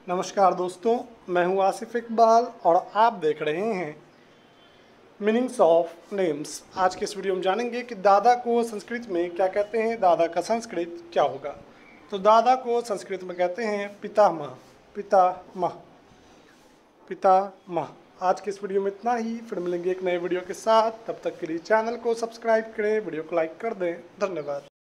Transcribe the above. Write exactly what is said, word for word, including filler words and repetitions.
नमस्कार दोस्तों, मैं हूं आसिफ इकबाल और आप देख रहे हैं मीनिंग्स ऑफ नेम्स। आज के इस वीडियो में जानेंगे कि दादा को संस्कृत में क्या कहते हैं, दादा का संस्कृत क्या होगा। तो दादा को संस्कृत में कहते हैं पितामह, पितामह, पितामह। आज के इस वीडियो में इतना ही, फिर मिलेंगे एक नए वीडियो के साथ। तब तक के लिए चैनल को सब्सक्राइब करें, वीडियो को लाइक कर दें। धन्यवाद।